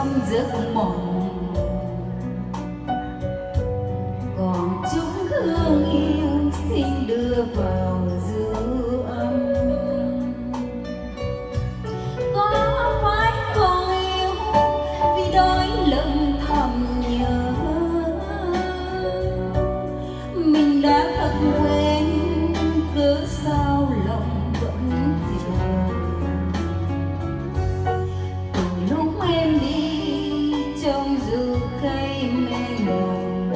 trong giấc mộng, còn chúng hương yêu xin đưa vào dư âm. Có phải còn yêu vì đói lặng thầm nhớ, mình đã thật quên cớ sao lòng vẫn chờ. Từ lúc em đi trong rừng cây mênh mông,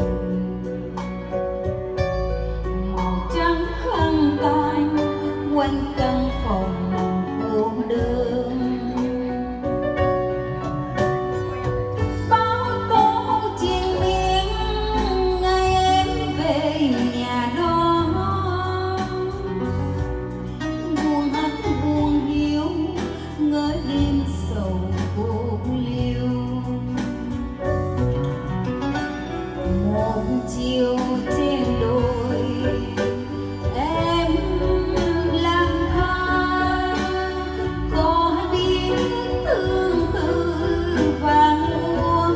màu trắng khăn tàn quanh căn phòng cô đơn. Bao tố triền miên ngày em về nhà đó, buồn hắt buồn hiu ngỡ đêm sầu vô liêu. Một chiều trên đồi em lang thang, có biết tương tư vàng úa.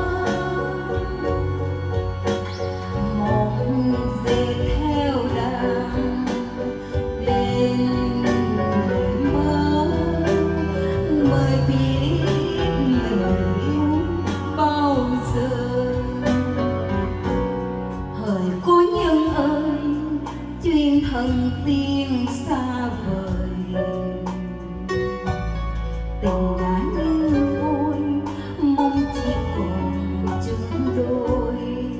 Một dệt theo đàn bên người mơ, mới biết mình yêu bao giờ. Hỡi cô nhân ơi, duyên thần tiên xa vời, tình đã như vôi mong chỉ còn chung đôi.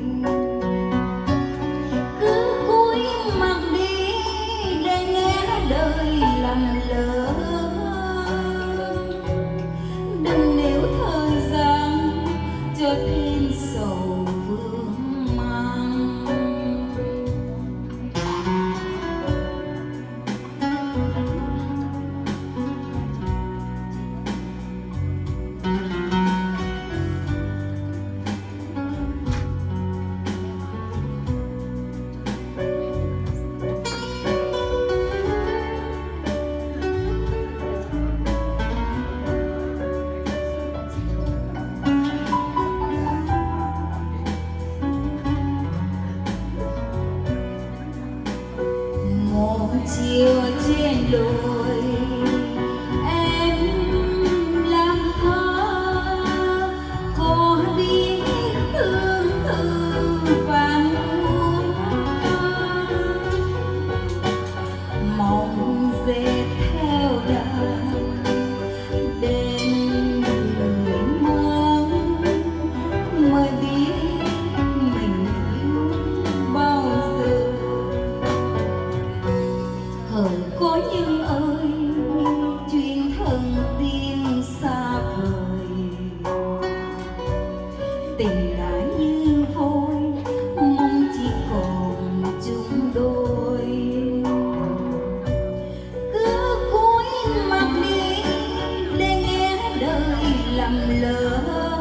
Cứ cúi mặt đi để nghe đời lầm lỡ, đừng nếu thời gian cho thêm sầu vương mang. Một chiều trên đồi em lang thang, có biết tương tư vàng úa. Mong dệt theo đàn bên người mơ, mới biết mình yêu bao giờ. Hỡi cô nhân ơi, duyên thần tiên xa vời, tình đã như vôi mong chỉ còn chung đôi. Cứ cúi mặt đi để nghe đời lầm lỡ,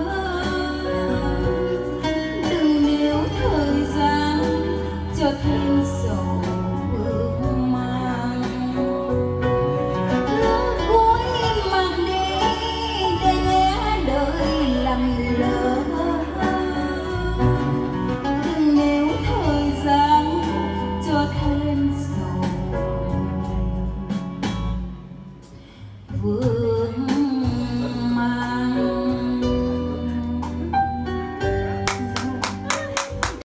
đừng nếu thời gian cho thêm sầu vương mang. Cứ cúi mặt đi để nghe đời lầm lỡ, đừng nếu thời gian cho thêm sầu vương.